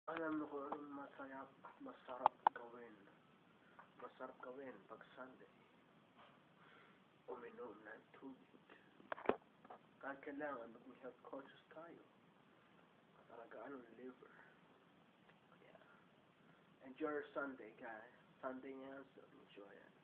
Alam mo kung anong masarap gawin. Masarap gawin pag Sunday. Uminom ng tubig. Kahit kailangan maging health conscious tayo. Alagaan ang liver. Yeah. Enjoy your Sunday, guys. Sunday nga, so enjoy it.